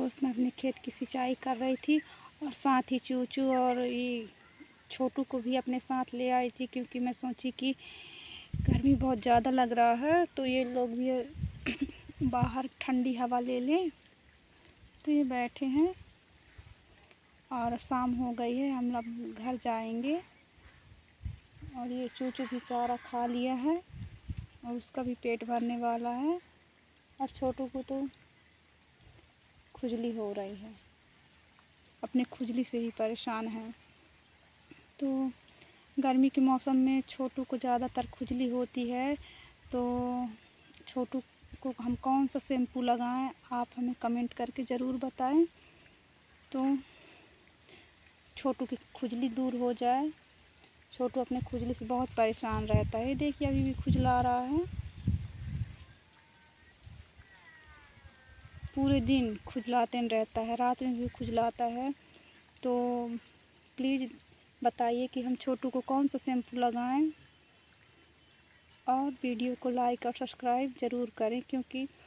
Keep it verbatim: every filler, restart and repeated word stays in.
दोस्त, मैं अपने खेत की सिंचाई कर रही थी और साथ ही चूचू और ये छोटू को भी अपने साथ ले आई थी, क्योंकि मैं सोची कि गर्मी बहुत ज़्यादा लग रहा है तो ये लोग भी बाहर ठंडी हवा ले लें। तो ये बैठे हैं और शाम हो गई है, हम लोग घर जाएंगे। और ये चूचू भी चारा खा लिया है और उसका भी पेट भरने वाला है, और छोटू को तो खुजली हो रही है, अपने खुजली से ही परेशान है। तो गर्मी के मौसम में छोटू को ज़्यादातर खुजली होती है, तो छोटू को हम कौन सा शैम्पू लगाएं, आप हमें कमेंट करके ज़रूर बताएं, तो छोटू की खुजली दूर हो जाए। छोटू अपने खुजली से बहुत परेशान रहता है। देखिए अभी भी खुजला रहा है, पूरे दिन खुजलाते रहता है, रात में भी खुजलाता है। तो प्लीज़ बताइए कि हम छोटू को कौन सा शैम्पू लगाएं, और वीडियो को लाइक और सब्सक्राइब ज़रूर करें, क्योंकि